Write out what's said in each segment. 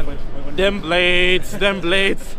Them blades, them blades.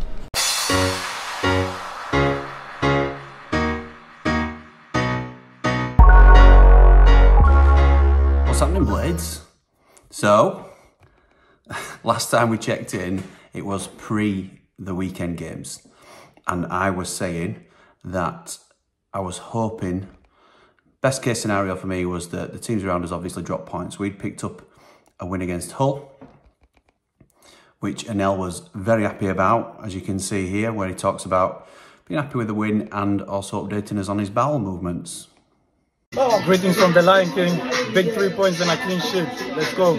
What's happening, blades? So, last time we checked in, it was pre the weekend games. And I was saying that I was hoping, best case scenario for me was that the teams around us obviously dropped points. We'd picked up a win against Hull, which Anel was very happy about, as you can see here, where he talks about being happy with the win and also updating us on his bowel movements. Oh, greetings from the Lion King. Big 3 points and a clean sheet. Let's go.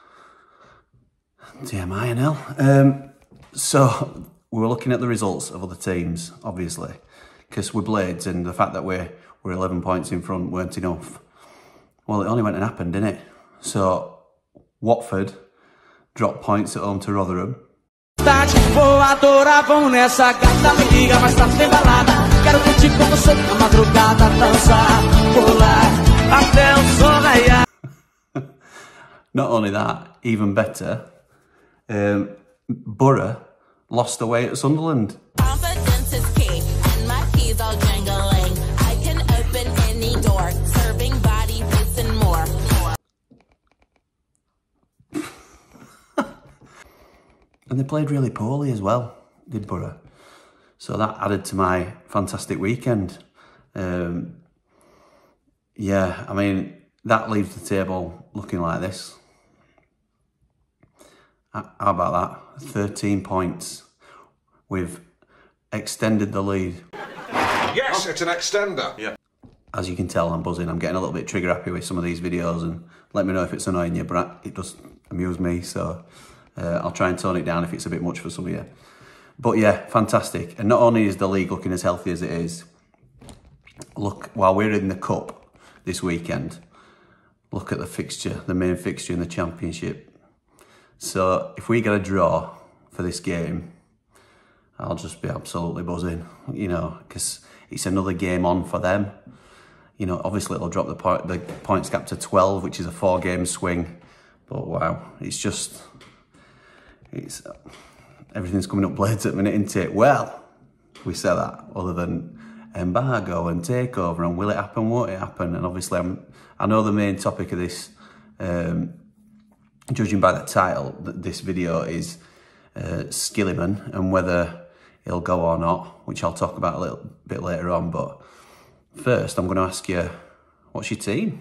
TMI, Anel. So, we were looking at the results of other teams, obviously, because we're Blades and the fact that we're 11 points in front weren't enough. Well, it only went and happened, didn't it? So, Watford dropped points at home to Rotherham. Not only that, even better, Borough lost away at Sunderland. Confidence is key, and my keys all jangling. I can open any door, serving body bits and more. And they played really poorly as well, did Borough. So that added to my fantastic weekend. Yeah, I mean, that leaves the table looking like this. How about that? 13 points. We've extended the lead. Yes, it's an extender. Yeah. As you can tell, I'm buzzing. I'm getting a little bit trigger happy with some of these videos, and let me know if it's annoying you, but it does amuse me, so I'll try and tone it down if it's a bit much for some of you. But yeah, fantastic. And not only is the league looking as healthy as it is, look, while we're in the cup this weekend, look at the fixture, the main fixture in the championship. So if we get a draw for this game, I'll just be absolutely buzzing, you know, because it's another game on for them. You know, obviously it'll drop the points gap to 12, which is a 4-game swing. But wow, everything's coming up Blades at the minute, isn't it? Well, we say that, other than embargo and takeover and will it happen, won't it happen? And obviously I know the main topic of this, judging by the title, this video is Iliman and whether he'll go or not, which I'll talk about a little bit later on. But first, I'm going to ask you, what's your team?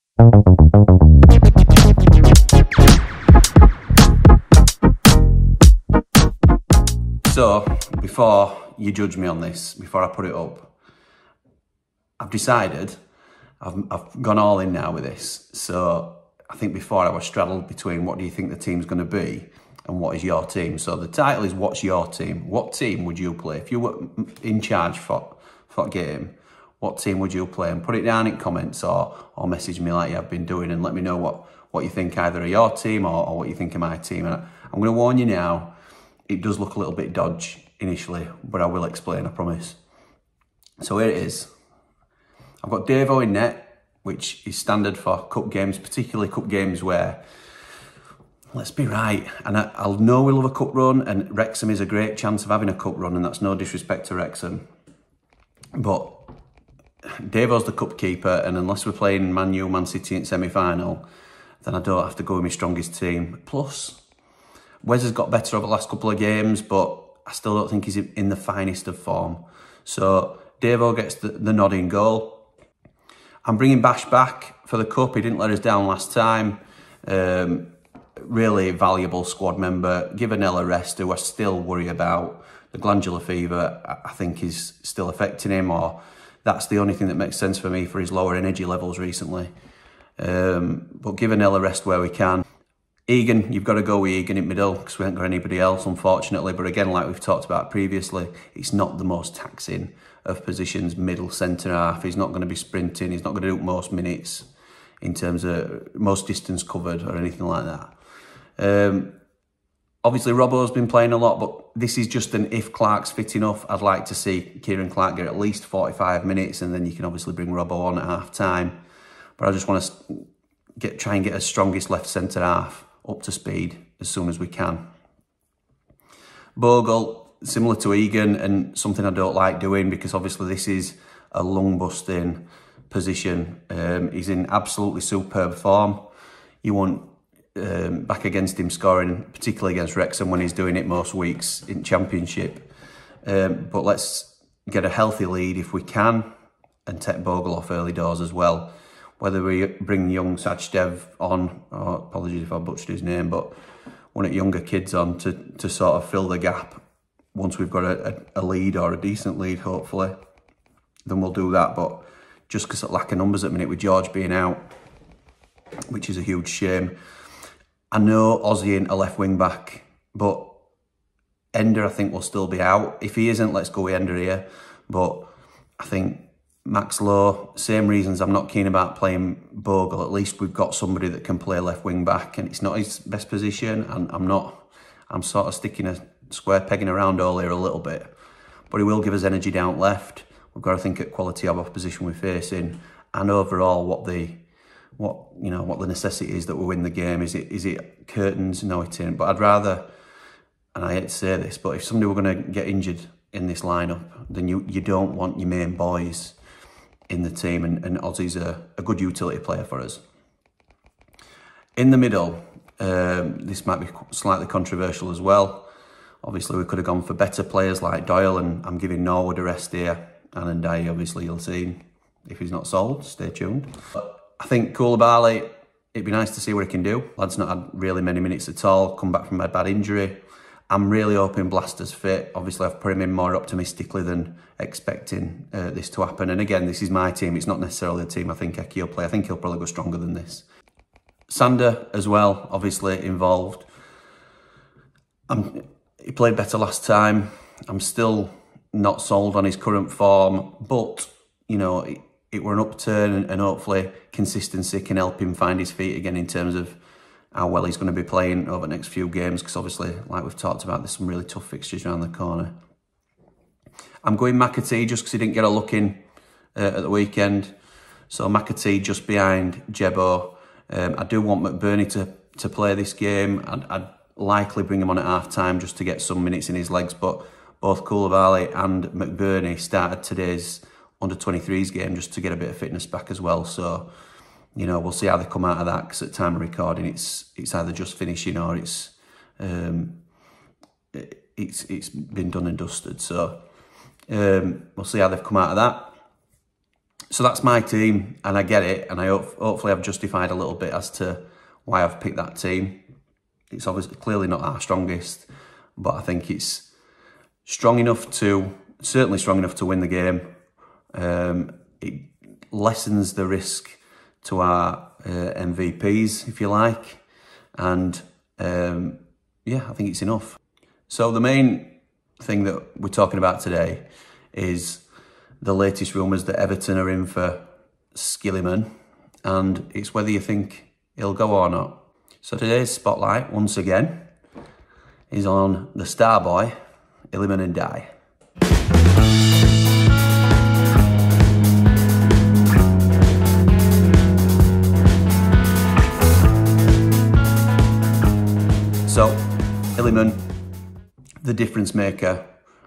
So, before you judge me on this, before I put it up, I've decided, I've gone all in now with this. So, I think before I was straddled between what do you think the team's going to be and what is your team. So the title is what's your team? What team would you play? If you were in charge for a game, what team would you play? And put it down in comments or message me like you have been doing and let me know what you think either of your team or what you think of my team. And I'm going to warn you now, it does look a little bit dodgy initially, but I will explain, I promise. So here it is. I've got Davo in net, which is standard for cup games, particularly cup games where, let's be right, and I'll know we'll have a cup run, and Wrexham is a great chance of having a cup run, and that's no disrespect to Wrexham. But Davo's the cup keeper, and unless we're playing Man U, Man City in semi-final, then I don't have to go with my strongest team. Plus, Wes has got better over the last couple of games, but I still don't think he's in the finest of form. So Davo gets the nod in goal. I'm bringing Bash back for the cup. He didn't let us down last time. Really valuable squad member. Give Anel a rest, who I still worry about. The glandular fever, I think, is still affecting him, or that's the only thing that makes sense for me for his lower energy levels recently. But give Anel a rest where we can. Egan, you've got to go with Egan in middle because we haven't got anybody else, unfortunately. But again, like we've talked about previously, it's not the most taxing of positions, middle, centre half. He's not going to be sprinting. He's not going to do most minutes in terms of most distance covered or anything like that. Obviously, Robbo's been playing a lot, but this is just an if Clark's fit enough. I'd like to see Kieran Clark get at least 45 minutes, and then you can obviously bring Robbo on at half time. But I just want to try and get a strongest left centre half up to speed as soon as we can. Bogle, similar to Egan, and something I don't like doing because obviously this is a lung-busting position. He's in absolutely superb form. You want back against him scoring, particularly against Wrexham when he's doing it most weeks in Championship. But let's get a healthy lead if we can and take Bogle off early doors as well. Whether we bring young Sachdev on, or apologies if I butchered his name, but one of younger kids on to sort of fill the gap once we've got a lead or a decent lead, hopefully, then we'll do that. But just because of lack of numbers at the minute with George being out, which is a huge shame. I know Ozzy ain't a left wing back, but Ender I think will still be out. If he isn't, let's go with Ender here. But I think Max Lowe, same reasons I'm not keen about playing Bogle. At least we've got somebody that can play left wing back, and it's not his best position. And I'm sort of sticking a square pegging around all here a little bit, but he will give us energy down left. We've got to think at quality of opposition we're facing, and overall what the necessity is that we win the game. Is it curtains? No, it ain't. But I'd rather, and I hate to say this, but if somebody were going to get injured in this lineup, then you don't want your main boys in the team, and Ozzy's a good utility player for us. In the middle, this might be slightly controversial as well. Obviously, we could have gone for better players like Doyle, and I'm giving Norwood a rest here. And Ndiaye, obviously, you'll see if he's not sold. Stay tuned. But I think Koulibaly, it'd be nice to see what he can do. Lad's not had really many minutes at all, come back from a bad injury. I'm really hoping Blaster's fit. Obviously, I've put him in more optimistically than expecting this to happen. And again, this is my team. It's not necessarily the team I think Eki will play. I think he'll probably go stronger than this. Sander as well, obviously involved. He played better last time. I'm still not sold on his current form, but, you know, it were an upturn, and hopefully consistency can help him find his feet again in terms of how well he's going to be playing over the next few games, because obviously, like we've talked about, there's some really tough fixtures around the corner. I'm going McAtee just because he didn't get a look in at the weekend. So McAtee just behind Jebo. I do want McBurney to play this game. I'd likely bring him on at half-time just to get some minutes in his legs, but both Koulibaly and McBurney started today's under-23s game just to get a bit of fitness back as well. So, you know, we'll see how they come out of that, because at time of recording, it's either just finishing or it's been done and dusted. So we'll see how they've come out of that. So that's my team, and I get it, and I hopefully I've justified a little bit as to why I've picked that team. It's obviously clearly not our strongest, but I think it's strong enough certainly strong enough to win the game. It lessens the risk to our MVPs, if you like, and yeah, I think it's enough. So the main thing that we're talking about today is the latest rumours that Everton are in for Iliman, and it's whether you think he'll go or not. So today's spotlight, once again, is on the Starboy, Iliman and Ndiaye. So, Iliman, the difference maker,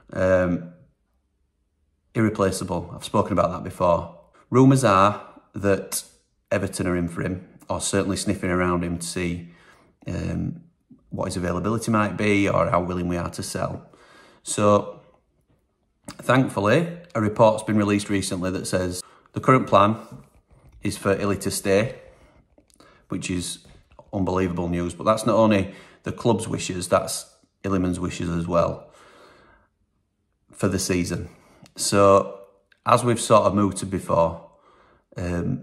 irreplaceable. I've spoken about that before. Rumours are that Everton are in for him, or certainly sniffing around him to see what his availability might be or how willing we are to sell. So, thankfully, a report's been released recently that says the current plan is for Illy to stay, which is unbelievable news. But that's not only the club's wishes, that's Iliman's wishes as well for the season. So, as we've sort of mooted before, I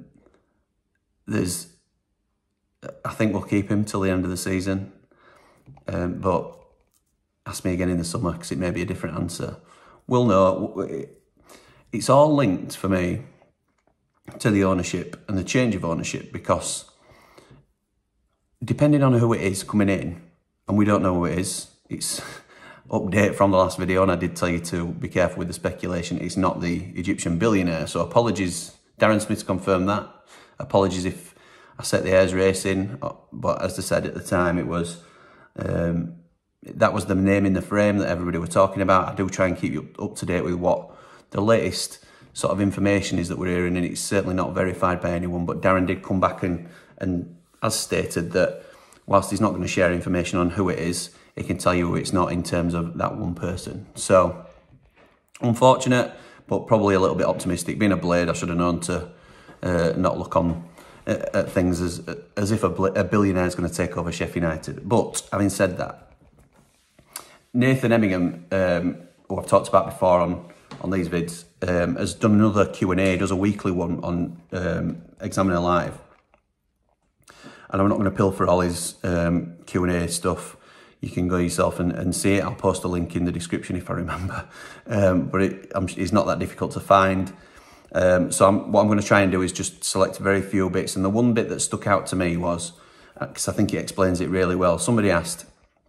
think we'll keep him till the end of the season. But ask me again in the summer, because it may be a different answer. We'll know. It's all linked for me to the ownership and the change of ownership, because depending on who it is coming in, and we don't know who it is, it's update from the last video, and I did tell you to be careful with the speculation. It's not the Egyptian billionaire, so apologies. Darren Smith's confirmed that. Apologies if I set the hairs racing, but as I said at the time, it was that was the name in the frame that everybody were talking about. I do try and keep you up to date with what the latest sort of information is that we're hearing, and it's certainly not verified by anyone. But Darren did come back and has stated that whilst he's not going to share information on who it is, he can tell you who it's not in terms of that one person. So unfortunate, but probably a little bit optimistic. Being a Blade, I should have known to not look on at things as if a billionaire is going to take over Sheffield United. But having said that, Nathan Emmingham, who I've talked about before on these vids, has done another Q&A. He does a weekly one on Examiner Live. And I'm not going to pilfer all his Q&A stuff. You can go yourself and see it. I'll post a link in the description if I remember. But it's not that difficult to find. So what I'm going to try and do is just select very few bits. And the one bit that stuck out to me was, because I think it explains it really well. Somebody asked,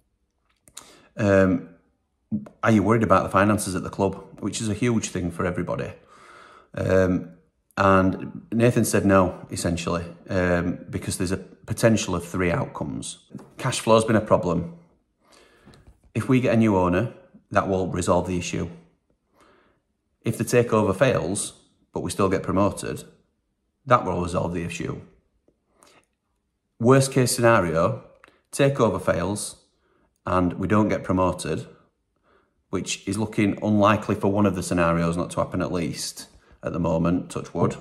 are you worried about the finances at the club? Which is a huge thing for everybody. And Nathan said no, essentially, because there's a potential of 3 outcomes. Cash flow has been a problem. If we get a new owner, that will resolve the issue. If the takeover fails, but we still get promoted, that will resolve the issue. Worst case scenario, takeover fails and we don't get promoted, which is looking unlikely for one of the scenarios not to happen at least at the moment, touch wood.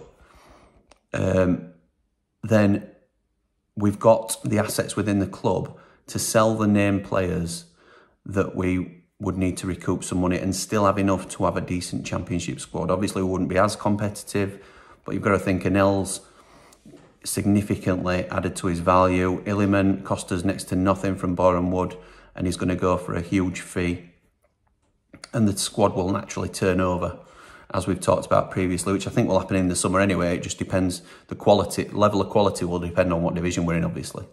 Then we've got the assets within the club to sell the named players that we would need to recoup some money and still have enough to have a decent championship squad. Obviously, we wouldn't be as competitive, but you've got to think Anel's significantly added to his value. Iliman cost us next to nothing from Boreham Wood, and he's going to go for a huge fee. And the squad will naturally turn over, as we've talked about previously, which I think will happen in the summer anyway. It just depends, the quality, level of quality will depend on what division we're in, obviously.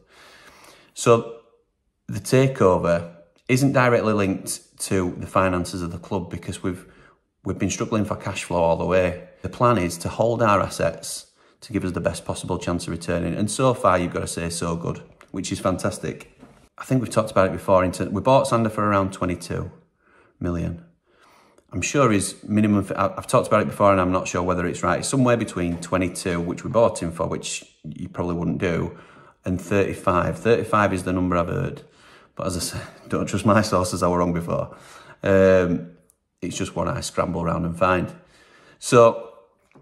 So the takeover isn't directly linked to the finances of the club because we've been struggling for cash flow all the way. The plan is to hold our assets to give us the best possible chance of returning. And so far, you've got to say so good, which is fantastic. I think we've talked about it before. We bought Sander for around 22 million. I'm sure his minimum, I've talked about it before and I'm not sure whether it's right. It's somewhere between 22, which we bought him for, which you probably wouldn't do, and 35. 35 is the number I've heard. But as I said, don't trust my sources, I were wrong before. It's just what I scramble around and find. So,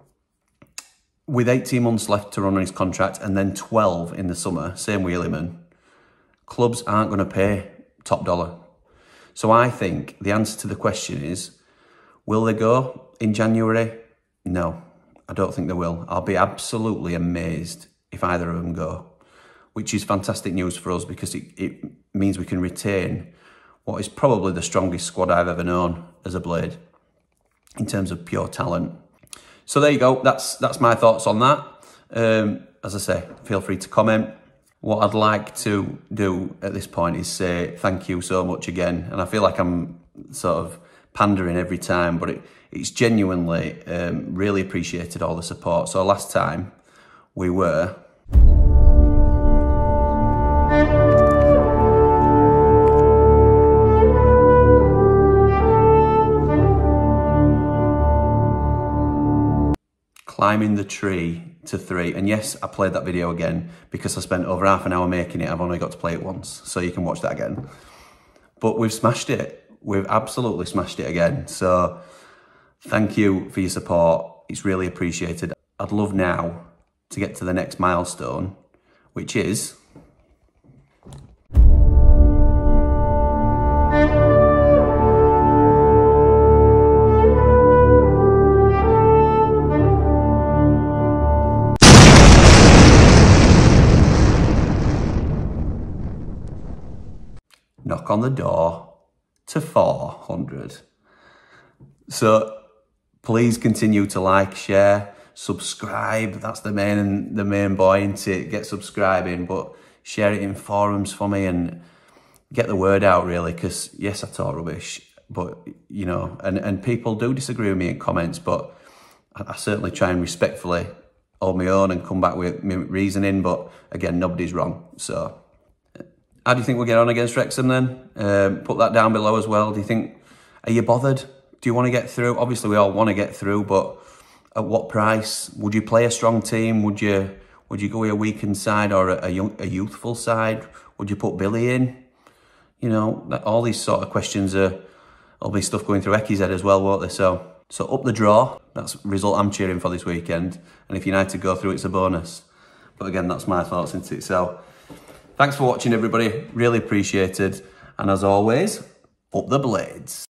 with 18 months left to run on his contract and then 12 in the summer, same with Iliman, clubs aren't going to pay top dollar. So I think the answer to the question is, will they go in January? No, I don't think they will. I'll be absolutely amazed if either of them go, which is fantastic news for us because it means we can retain what is probably the strongest squad I've ever known as a Blade in terms of pure talent. So there you go. That's my thoughts on that. As I say, feel free to comment. What I'd like to do at this point is say thank you so much again. And I feel like I'm sort of pandering every time, but it's genuinely really appreciated all the support. So last time we were... climbing the tree to 3. And yes, I played that video again because I spent over half an hour making it. I've only got to play it once, so you can watch that again. But we've smashed it. We've absolutely smashed it again. So thank you for your support. It's really appreciated. I'd love now to get to the next milestone, which is... knock on the door to 400. So please continue to like, share, subscribe. That's the main boy, isn't it? Get subscribing, but share it in forums for me and get the word out really, because yes, I talk rubbish, but you know, and people do disagree with me in comments, but I certainly try and respectfully hold my own and come back with my reasoning, but again, nobody's wrong. So How do you think we'll get on against Wrexham then? Put that down below as well. Are you bothered? Do you want to get through? Obviously, we all want to get through, but at what price? Would you play a strong team? Would you go with a weakened side or a youthful side? Would you put Billy in? You know, all these sort of questions will be stuff going through Ecky's head as well, won't they? So up the draw. That's the result I'm cheering for this weekend. And if United go through, it's a bonus. But again, that's my thoughts into it. So thanks for watching, everybody. Really appreciated. And as always, up the blades.